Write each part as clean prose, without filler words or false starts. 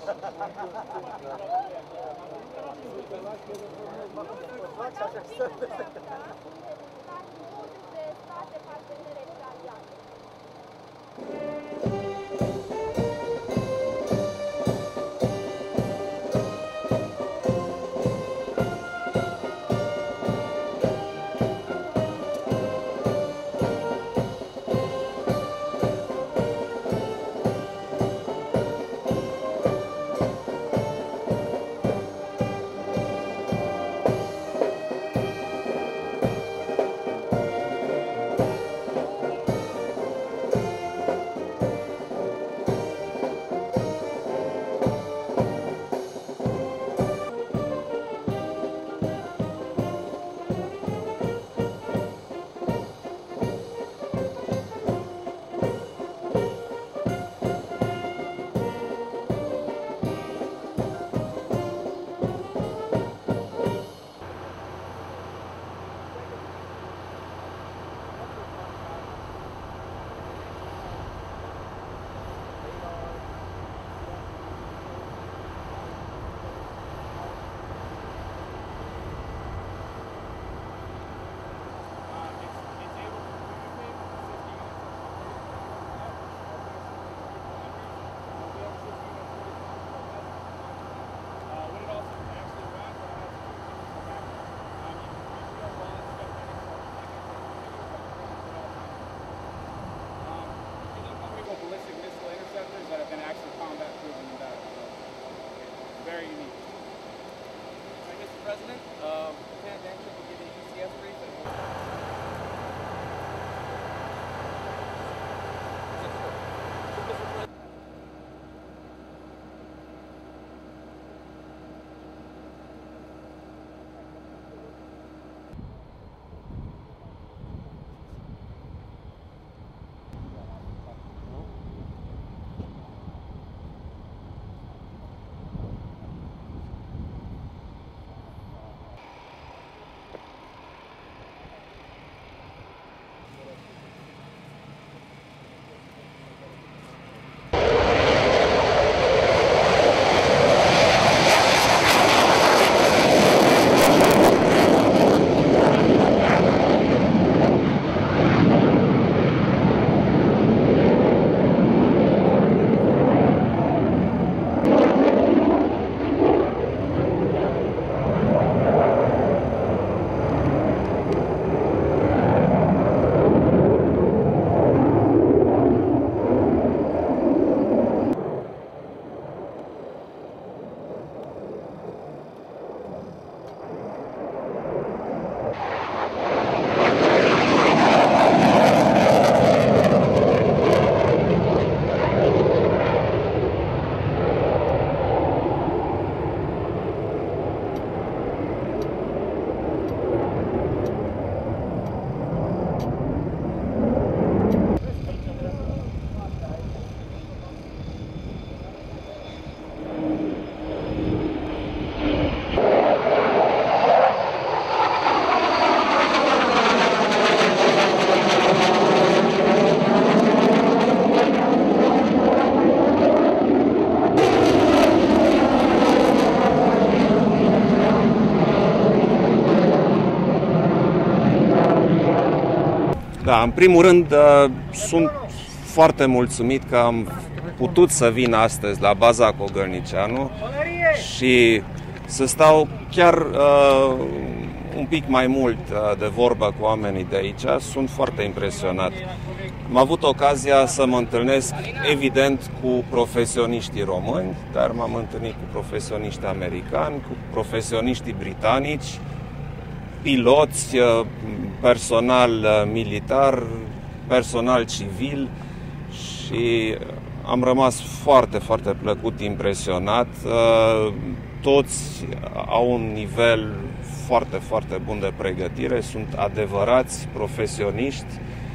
Very unique. Mr. President, Lieutenant Danship will give you an ECS briefing. Da, în primul rând sunt foarte mulțumit că am putut să vin astăzi la baza Cogălnicianu și să stau chiar un pic mai mult de vorbă cu oamenii de aici. Sunt foarte impresionat. Am avut ocazia să mă întâlnesc, evident, cu profesioniștii români, dar m-am întâlnit cu profesioniști americani, cu profesioniștii britanici, piloți, personal militar, personal civil și am rămas foarte, foarte plăcut impresionat. Toți au un nivel foarte, foarte bun de pregătire, sunt adevărați profesioniști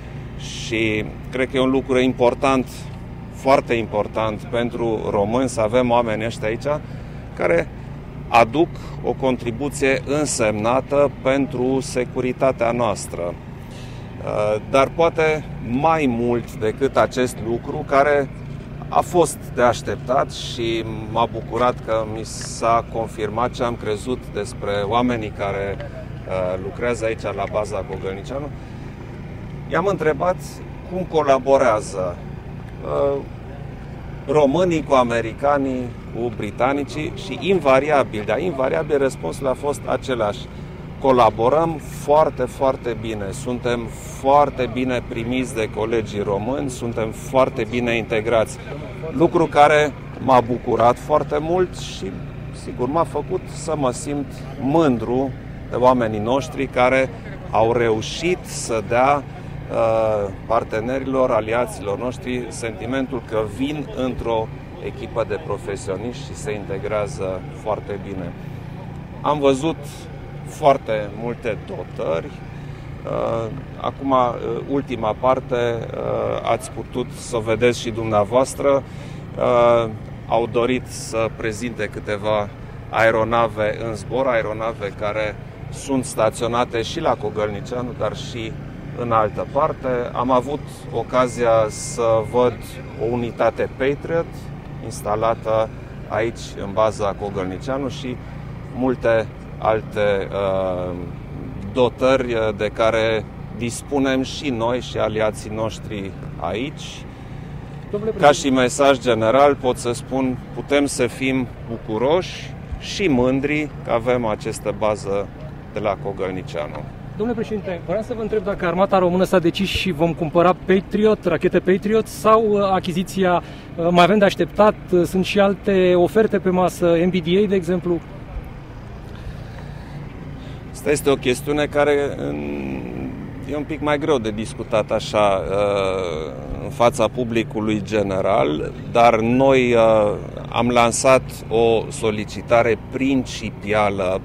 și cred că e un lucru important, foarte important pentru români să avem oameni ăștia aici care aduc o contribuție însemnată pentru securitatea noastră. Dar poate mai mult decât acest lucru, care A fost de așteptat și m-a bucurat că mi s-a confirmat ce am crezut despre oamenii care lucrează aici la baza Cogălnicianu. I-am întrebat cum colaborează românii cu americanii, cu britanicii și invariabil răspunsul a fost același. Colaborăm foarte, foarte bine, suntem foarte bine primiți de colegii români, suntem foarte bine integrați. Lucru care m-a bucurat foarte mult și, sigur, m-a făcut să mă simt mândru de oamenii noștri care au reușit să dea partenerilor, aliaților noștri, sentimentul că vin într-o echipă de profesioniști și se integrează foarte bine. Am văzut foarte multe dotări. Acum, ultima parte, ați putut să o vedeți și dumneavoastră. Au dorit să prezinte câteva aeronave în zbor, aeronave care sunt staționate și la Cogălnicianu, dar și în altă parte. Am avut ocazia să văd o unitate Patriot instalată aici în baza Cogălnicianu și multe alte dotări de care dispunem și noi și aliații noștri aici. Ca și mesaj general pot să spun, putem să fim bucuroși și mândri că avem această bază de la Cogălnicianu. Domnule președinte, vreau să vă întreb dacă armata română s-a decis și vom cumpăra Patriot, rachete Patriot sau achiziția mai avem de așteptat? Sunt și alte oferte pe masă, MBDA, de exemplu? Asta este o chestiune care e un pic mai greu de discutat așa în fața publicului general, dar noi am lansat o solicitare principială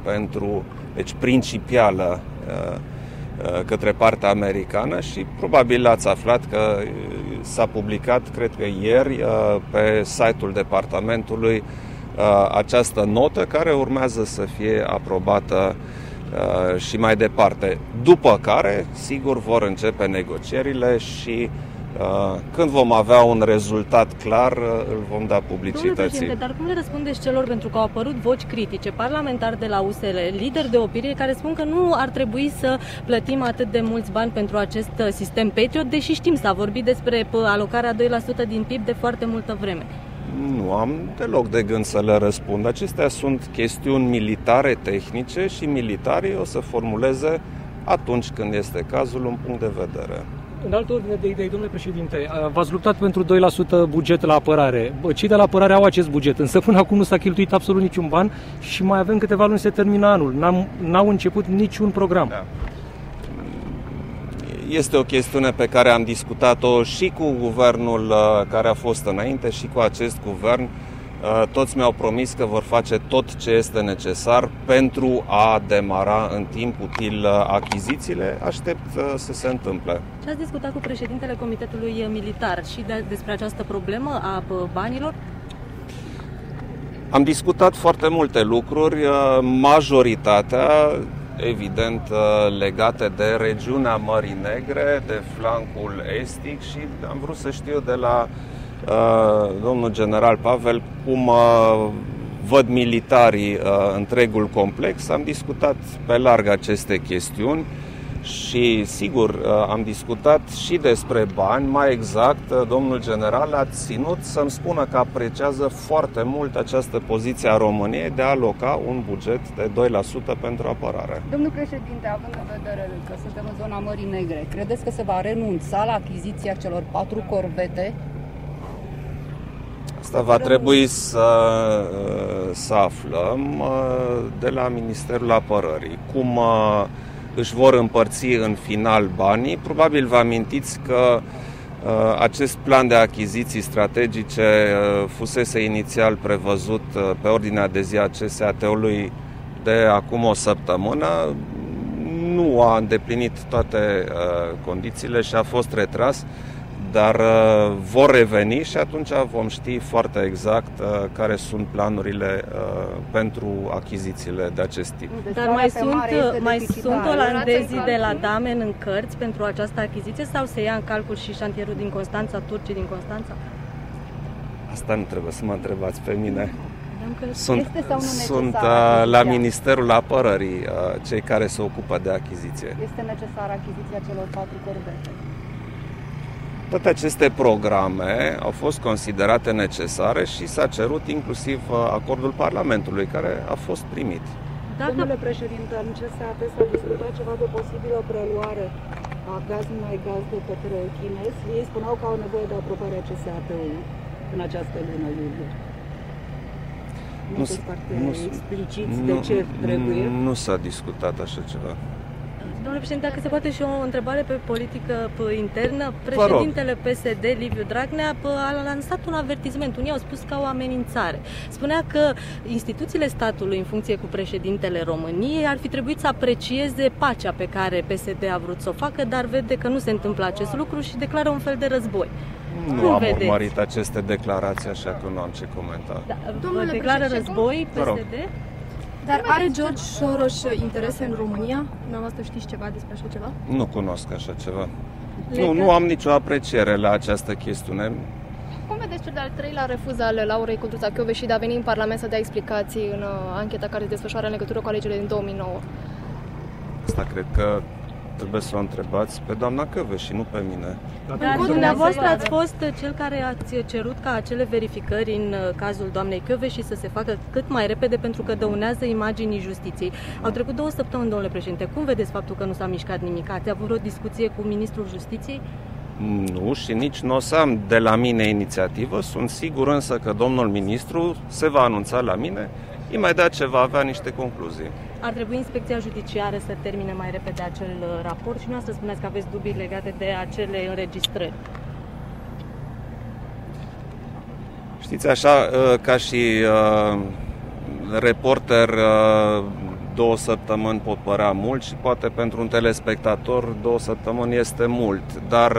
către partea americană și probabil ați aflat că s-a publicat, cred că ieri, pe site-ul departamentului această notă care urmează să fie aprobată și mai departe. După care, sigur, vor începe negocierile și când vom avea un rezultat clar, îl vom da publicității. Dar cum le răspundeți celor, pentru că au apărut voci critice, parlamentari de la USL, lideri de opinie, care spun că nu ar trebui să plătim atât de mulți bani pentru acest sistem Patriot, deși știm, s-a vorbit despre alocarea 2% din PIB de foarte multă vreme? Nu am deloc de gând să le răspund. Acestea sunt chestiuni militare, tehnice și militarii o să formuleze atunci când este cazul un punct de vedere. În altă ordine de idei, domnule președinte, v-ați luptat pentru 2% buget la apărare. Cei de la apărare au acest buget, însă până acum nu s-a cheltuit absolut niciun ban și mai avem câteva luni să termină anul. N-au început niciun program. Da. Este o chestiune pe care am discutat-o și cu guvernul care a fost înainte și cu acest guvern. Toți mi-au promis că vor face tot ce este necesar pentru a demara în timp util achizițiile. Aștept să se întâmple. Ce ați discutat cu președintele Comitetului Militar și despre această problemă a banilor? Am discutat foarte multe lucruri, majoritatea, evident, legate de regiunea Mării Negre, de flancul estic și am vrut să știu de la domnul general Pavel cum văd militarii întregul complex. Am discutat pe larg aceste chestiuni și, sigur, am discutat și despre bani. Mai exact, domnul general a ținut să-mi spună că apreciază foarte mult această poziție a României de a aloca un buget de 2% pentru apărare. Domnul președinte, având în vedere că suntem în zona Mării Negre, credeți că se va renunța la achiziția celor 4 corvete? Asta va trebui să aflăm de la Ministerul Apărării. Cum își vor împărți în final banii. Probabil vă amintiți că acest plan de achiziții strategice fusese inițial prevăzut pe ordinea de zi a CSAT-ului de acum o săptămână. Nu a îndeplinit toate condițiile și a fost retras, dar vor reveni și atunci vom ști foarte exact care sunt planurile pentru achizițiile de acest tip. Dar mai sunt olandezii de la Damen în cărți pentru această achiziție sau se ia în calcul și șantierul din Constanța, turcii din Constanța? Asta nu trebuie să mă întrebați pe mine. Este sau nu Sunt necesară la achiziția? Ministerul Apărării cei care se ocupă de achiziție. Este necesară achiziția celor 4 corbete? Toate aceste programe au fost considerate necesare și s-a cerut inclusiv acordul Parlamentului, care a fost primit. Domnule președinte, în CSAT s-a discutat ceva de posibilă preluare a Gaz de către chinezi. Ei spuneau că au nevoie de aprobarea CSAT-ului în această lună iulie. Nu sunt foarte expliciți de ce trebuie. Nu s-a discutat așa ceva. Domnule președinte, dacă se poate și o întrebare pe politică internă, președintele PSD, Liviu Dragnea, a lansat un avertisment. Unii au spus ca o amenințare. Spunea că instituțiile statului, în funcție cu președintele României, ar fi trebuit să aprecieze pacea pe care PSD a vrut să o facă, dar vede că nu se întâmplă acest lucru și declară un fel de război. Nu am urmărit aceste declarații, așa că nu am ce comenta. Da, declară război PSD? Dar are George Soros interese în România? Dumneavoastră știți ceva despre așa ceva? Nu cunosc așa ceva. Nu am nicio apreciere la această chestiune. Cum vedeți cel de-al treilea refuz al Laurei Codruța-Kövesi de a veni în Parlament să dea explicații în ancheta care se desfășoară în legătură cu alegerile din 2009? Asta cred că trebuie să o întrebați pe doamna Kövesi, nu pe mine. Dar dumneavoastră ați fost cel care ați cerut ca acele verificări în cazul doamnei Kövesi să se facă cât mai repede pentru că dăunează imaginii justiției. Au trecut 2 săptămâni, domnule președinte. Cum vedeți faptul că nu s-a mișcat nimic? Ați avut o discuție cu ministrul justiției? Nu, și nici nu o să am de la mine inițiativă. Sunt sigur însă că domnul ministru se va anunța la mine imediat ce va avea niște concluzii. Ar trebui inspecția judiciară să termine mai repede acel raport și nu să spuneți că aveți dubii legate de acele înregistrări. Știți, așa, ca și reporter, 2 săptămâni pot părea mult și poate pentru un telespectator 2 săptămâni este mult, dar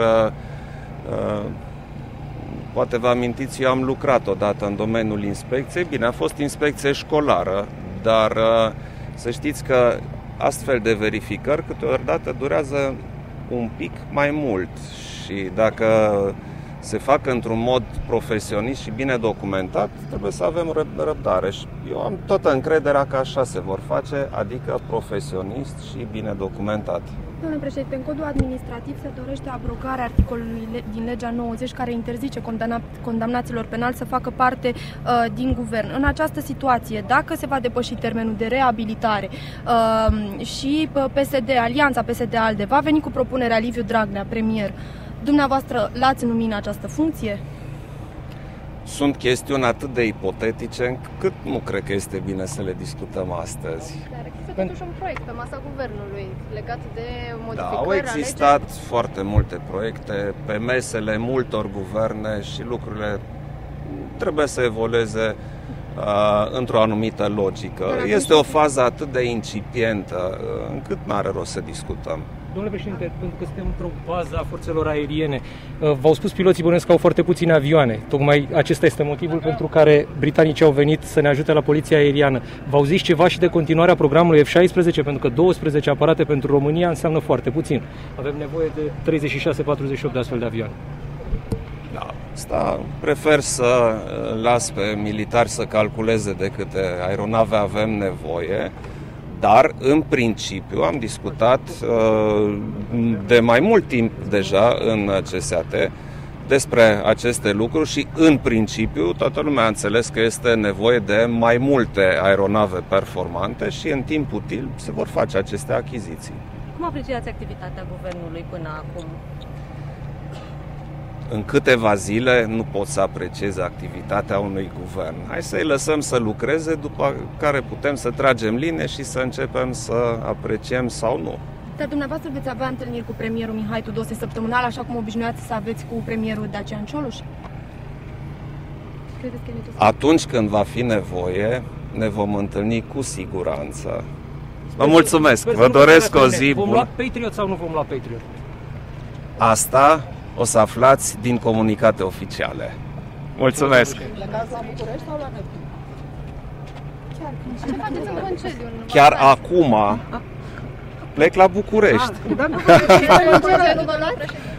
poate vă amintiți, eu am lucrat odată în domeniul inspecției. Bine, a fost inspecție școlară, dar să știți că astfel de verificări câteodată durează un pic mai mult și dacă se fac într-un mod profesionist și bine documentat, trebuie să avem răbdare. Și eu am toată încrederea că așa se vor face, adică profesionist și bine documentat. Domnule președinte, în codul administrativ se dorește abrogarea articolului din legea 90 care interzice condamnaților penali să facă parte din guvern. În această situație, dacă se va depăși termenul de reabilitare și PSD, Alianța PSD-ALDE va veni cu propunerea Liviu Dragnea, premier, dumneavoastră l-ați numit în această funcție? Sunt chestiuni atât de ipotetice încât nu cred că este bine să le discutăm astăzi. Dar există totuși un proiect pe masa guvernului legat de modificări. Da, au existat foarte multe proiecte pe mesele multor guverne și lucrurile trebuie să evolueze într-o anumită logică. Este o fază atât de incipientă încât n-are rost să discutăm. Domnule președinte, pentru că suntem într-o bază a forțelor aeriene, v-au spus piloții bănuiesc că au foarte puține avioane. Tocmai acesta este motivul pentru care britanicii au venit să ne ajute la poliția aeriană. V-au zis ceva și de continuarea programului F-16, pentru că 12 aparate pentru România înseamnă foarte puțin. Avem nevoie de 36-48 de astfel de avioane. Da, asta prefer să las pe militari să calculeze de câte aeronave avem nevoie. Dar, în principiu, am discutat de mai mult timp deja în CSAT despre aceste lucruri și, în principiu, toată lumea a înțeles că este nevoie de mai multe aeronave performante și, în timp util, se vor face aceste achiziții. Cum apreciați activitatea guvernului până acum? În câteva zile nu pot să apreciez activitatea unui guvern. Hai să-i lăsăm să lucreze, după care putem să tragem linie și să începem să apreciem sau nu. Dar dumneavoastră veți avea întâlniri cu premierul Mihai Tudose săptămânal, așa cum obișnuiați să aveți cu premierul Dacian Cioloș? Credeți că e necesar? Atunci când va fi nevoie, ne vom întâlni cu siguranță. Vă mulțumesc, vă doresc o zi bună. Vom lua Patriot sau nu vom lua Patriot? Asta o să aflați din comunicate oficiale. Mulțumesc! Plecați la București sau la Neptun? Ce faceți în concediu? Chiar acum plec la București. Nu vă luați?